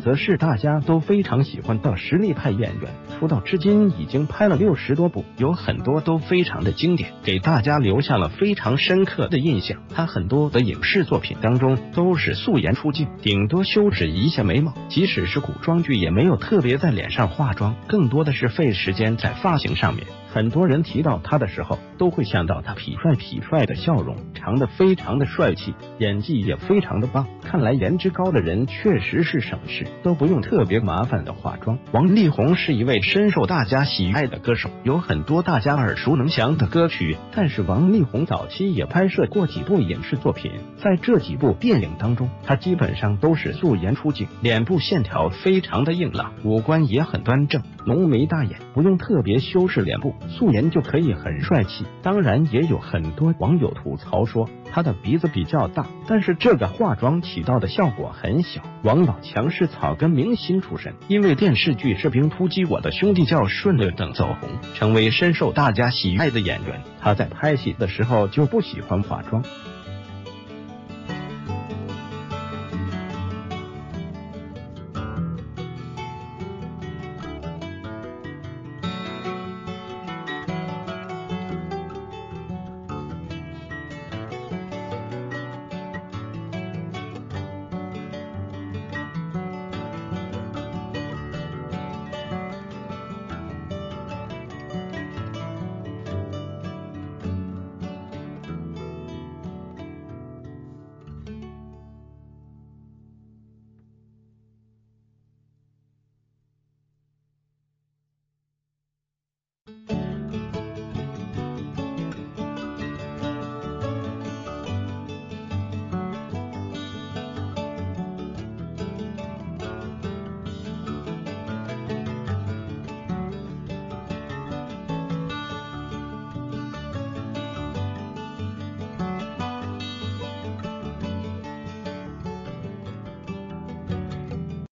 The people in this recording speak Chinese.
则是大家都非常喜欢的实力派演员，出道至今已经拍了60多部，有很多都非常的经典，给大家留下了非常深刻的印象。他很多的影视作品当中都是素颜出镜，顶多修饰一下眉毛，即使是古装剧也没有特别在脸上化妆，更多的是费时间在发型上面。很多人提到他的时候，都会想到他痞帅的笑容，长得非常的帅气，演技也非常的棒。看来颜值高的人确实是省事，都不用特别麻烦的化妆。王力宏是一位深受大家喜爱的歌手，有很多大家耳熟能详的歌曲，但是王力宏早期也拍摄过几部影视作品，在这几部电影当中，他基本上都是素颜出镜，脸部线条非常的硬朗，五官也很端正，浓眉大眼，不用特别修饰脸部，素颜就可以很帅气。当然也有很多网友吐槽说他的鼻子比较大，但是这个化妆起到的效果很小。王宝强是草根明星出身，因为电视剧《士兵突击我的兄弟》叫顺了等走红，成为深受大家喜爱的演员。他在拍戏的时候就不喜欢化妆。